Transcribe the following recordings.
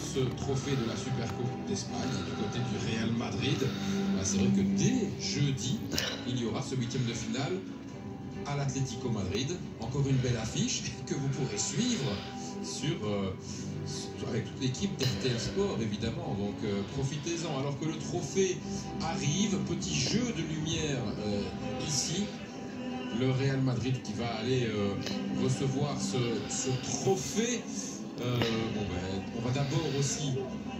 ce trophée de la Supercoupe d'Espagne. Du côté du Real Madrid, c'est vrai que dès jeudi, il y aura ce huitième de finale à l'Atlético Madrid. Encore une belle affiche que vous pourrez suivre avec toute l'équipe d'RTL Sport, évidemment. Donc profitez-en. Alors que le trophée arrive, petit jeu de lumière ici. Le Real Madrid qui va aller recevoir ce trophée. On va d'abord aussi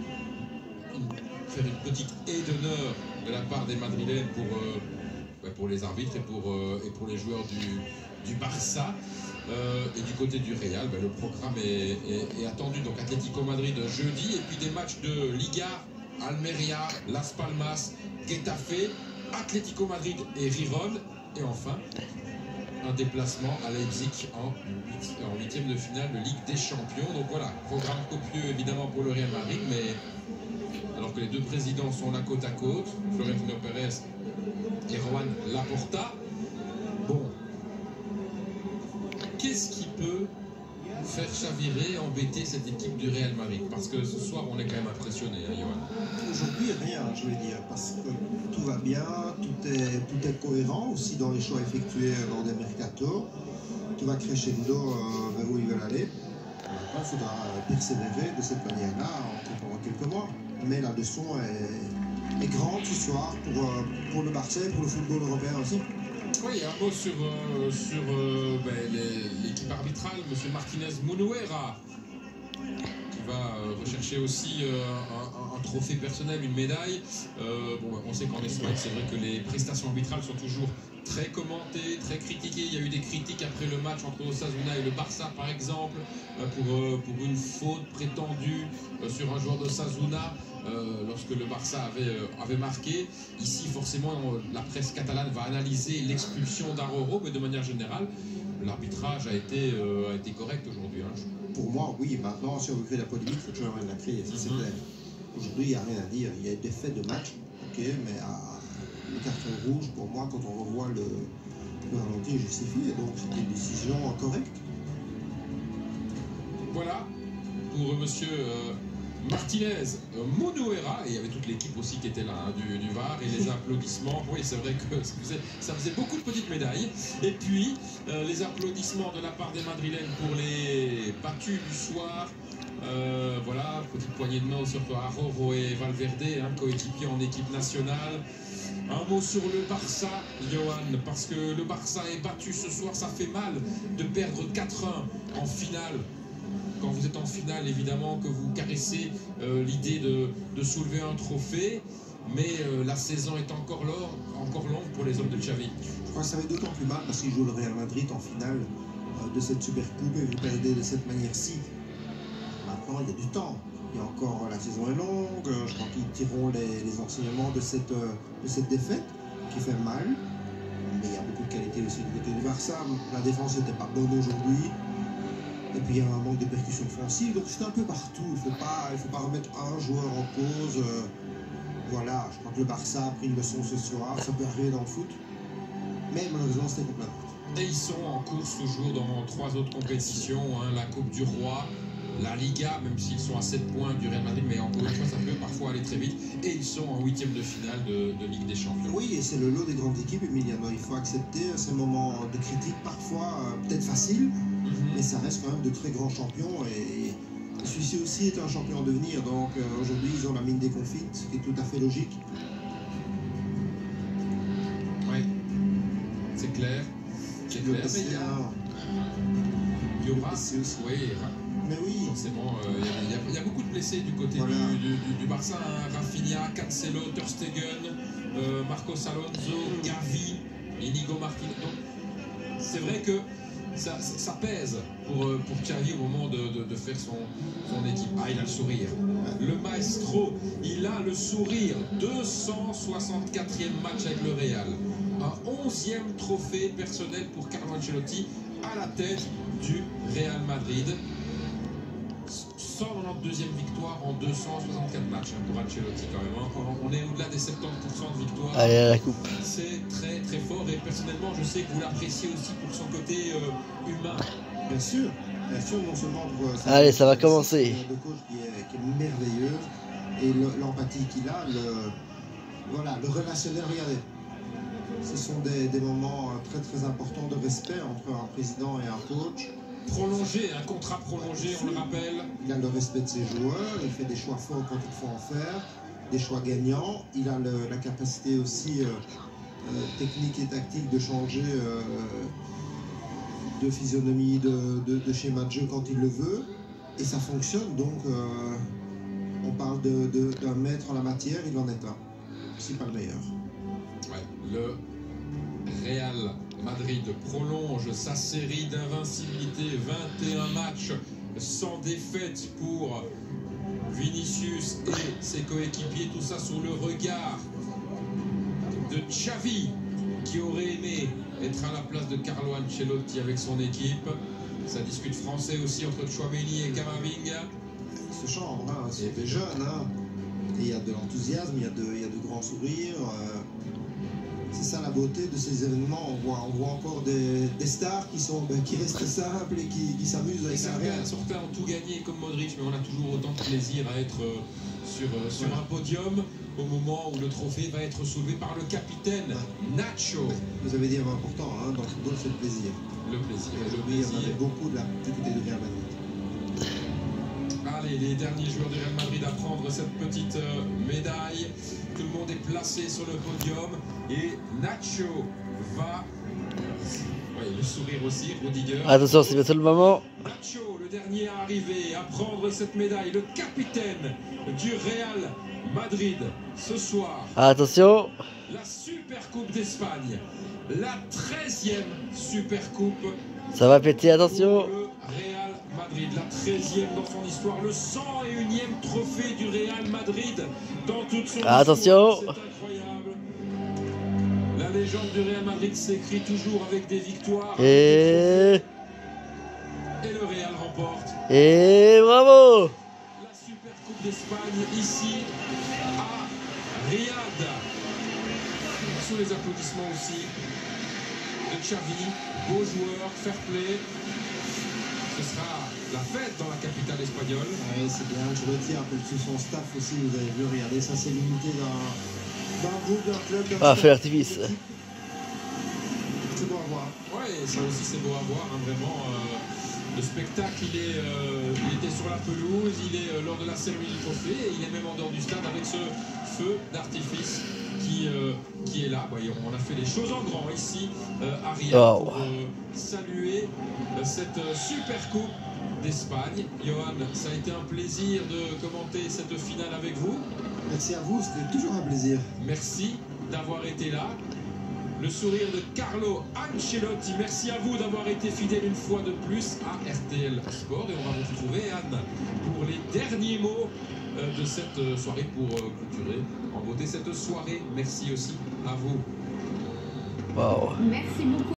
faire une petite haie d'honneur de la part des Madrilènes pour les arbitres et pour les joueurs du Barça. Et du côté du Real, le programme est attendu. Donc Atlético Madrid jeudi, et puis des matchs de Liga, Almeria, Las Palmas, Getafe, Atlético Madrid et Gijón. Et enfin, un déplacement à Leipzig en huitième de finale de Ligue des Champions. Donc voilà, programme copieux évidemment pour le Real Madrid, mais alors que les deux présidents sont là côte à côte, Florentino Pérez et Joan Laporta. Bon, qu'est-ce qui peut faire chavirer, embêter cette équipe du Real Madrid? Parce que ce soir, on est quand même impressionné, hein, Johan. Aujourd'hui, rien, je vais dire, parce que tout va bien, tout est cohérent, aussi dans les choix effectués lors des mercato. Tout va crescendo vers où ils veulent aller. Maintenant, il faudra persévérer de cette manière-là encore pendant quelques mois. Mais la leçon est grande ce soir pour le Barça et pour le football européen aussi. Oui, un mot sur l'équipe arbitrale, M. Martinez Munuera, qui va rechercher aussi un trophée personnel, une médaille. On sait qu'en Espagne, c'est vrai que les prestations arbitrales sont toujours très commentées, très critiquées. Il y a eu des critiques après le match entre Osasuna et le Barça, par exemple, pour une faute prétendue sur un joueur d'Osasuna. Lorsque le Barça avait marqué. Ici, forcément, la presse catalane va analyser l'expulsion d'Aroro, mais de manière générale, l'arbitrage a été correct aujourd'hui. Hein. Pour moi, oui. Maintenant, si on veut créer la polémique, il faut toujours rien la créer, ça c'est clair. Aujourd'hui, il n'y a rien à dire. Il y a des faits de match, ok, mais le carton rouge, pour moi, quand on revoit le ralenti, est justifié. Donc, c'était une décision correcte. Voilà, pour monsieur... Martinez Munuera, et il y avait toute l'équipe aussi qui était là, hein, du VAR, et les applaudissements. Oui, c'est vrai que ça faisait beaucoup de petites médailles. Et puis les applaudissements de la part des Madrilènes pour les battus du soir. Voilà, petite poignée de main sur Aroro et Valverde, hein, coéquipiers en équipe nationale. Un mot sur le Barça, Johan, parce que le Barça est battu ce soir. Ça fait mal de perdre 4-1 en finale. Quand vous êtes en finale, évidemment, que vous caressez l'idée de soulever un trophée, mais la saison est encore longue pour les hommes de Xavi. Je crois que ça va être d'autant plus mal parce qu'ils jouent le Real Madrid en finale de cette Supercoupe et vous perdez de cette manière-ci. Maintenant, il y a du temps. La saison est longue. Je crois qu'ils tireront les enseignements de cette défaite qui fait mal. Mais il y a beaucoup de qualité aussi du côté du Barça. La défense n'était pas bonne aujourd'hui. Et puis il y a un manque de percussion offensive, donc c'est un peu partout. Il faut pas remettre un joueur en cause. Voilà, je crois que le Barça a pris une leçon ce soir, ça peut arriver dans le foot. Mais malheureusement, c'était complètement. Et ils sont en course toujours dans 3 autres compétitions, hein, la Coupe du Roi, la Liga, même s'ils sont à 7 points du Real Madrid, mais encore une fois, ça peut parfois aller très vite. Et ils sont en 8e de finale de Ligue des Champions. Oui, et c'est le lot des grandes équipes, Emiliano. Il faut accepter ces moments de critique, parfois peut-être faciles. Mais ça reste quand même de très grands champions et celui-ci aussi est un champion en devenir. Donc aujourd'hui, ils ont la mine déconfite, ce qui est tout à fait logique. Oui, c'est clair. C'est clair. Mais il y aura aussi. Oui, mais oui. Forcément, il y a beaucoup de blessés du côté du Barça. Hein. Rafinha, Cancelo, Ter Stegen, Marcos Alonso, Gavi, Inigo Martinez. Donc, c'est vrai que ça pèse pour Xavi au moment de faire son équipe. Ah, il a le sourire. Le maestro, il a le sourire. 264e match avec le Real. Un 11e trophée personnel pour Carlo Ancelotti à la tête du Real Madrid. 192e victoire en 264 matchs pour Ancelotti quand même. Hein. On est au-delà des 70% de victoires. Allez à la coupe. C'est très très fort et personnellement je sais que vous l'appréciez aussi pour son côté humain. Bien sûr. création, non seulement pour Allez, ça va commencer. de coach qui est merveilleuse et l'empathie qu'il a, voilà, le relationnel. Regardez, ce sont des moments très très importants de respect entre un président et un coach. Prolongé, un contrat prolongé, on le rappelle. Il a le respect de ses joueurs, il fait des choix forts quand il faut en faire, des choix gagnants. Il a la capacité aussi technique et tactique de changer de physionomie, de schéma de jeu quand il le veut. Et ça fonctionne, donc on parle d'un maître en la matière, il en est un. Si pas le meilleur. Ouais, le Real Madrid prolonge sa série d'invincibilité, 21 matchs sans défaite pour Vinicius et ses coéquipiers, tout ça sous le regard de Xavi qui aurait aimé être à la place de Carlo Ancelotti avec son équipe. Ça discute français aussi entre Tchouaméni et Camavinga. Ils se chambre, hein, c'est des jeunes, hein. Et il y a de l'enthousiasme, il y a de grands sourires. C'est ça la beauté de ces événements. On voit encore des stars qui restent simples et qui s'amusent avec ça. Certains ont tout gagné comme Modric, mais on a toujours autant de plaisir à être sur un podium au moment où le trophée va être soulevé par le capitaine Nacho. Vous avez dit un mot important, hein, dans le football, c'est le plaisir. Le plaisir. Et aujourd'hui, il y en avait beaucoup du côté du Real Madrid. Allez, les derniers joueurs du Real Madrid à prendre cette petite médaille. Tout le monde est placé sur le podium et Nacho va... Oui, le sourire aussi, Rudiger. Attention, c'est bientôt le moment. Nacho, le dernier à arriver, à prendre cette médaille, le capitaine du Real Madrid ce soir. Attention. La Super Coupe d'Espagne, la 13e Super Coupe. Ça va péter, attention. Pour le Real Madrid, la 13e dans son histoire, le 101e trophée du Real Madrid dans toute son histoire. Attention. C'est incroyable. La légende du Real Madrid s'écrit toujours avec des victoires. Et le Real remporte. Et bravo. La Super Coupe d'Espagne ici à Riyad. Sous les applaudissements aussi de Xavi, beau joueur, fair play. Ce sera la fête dans la capitale espagnole. Oui, c'est bien. Ancelotti appelle tout son staff aussi. Vous avez vu, regardez, ça c'est l'unité d'un groupe, d'un club. Ah, fait l'artifice. C'est beau à voir. Oui, ça aussi c'est beau à voir, hein, vraiment. Le spectacle, il était sur la pelouse, il est lors de la cérémonie du trophée, et il est même en dehors du stade avec ce feu d'artifice qui est là. Voyons, on a fait les choses en grand ici à Riyad pour saluer cette super coupe d'Espagne. Johan, ça a été un plaisir de commenter cette finale avec vous. Merci à vous, c'était toujours un plaisir. Merci d'avoir été là. Le sourire de Carlo Ancelotti. Merci à vous d'avoir été fidèle une fois de plus à RTL Sport. Et on va vous retrouver, Anne, pour les derniers mots de cette soirée pour clôturer en beauté cette soirée. Merci aussi à vous. Wow. Merci beaucoup.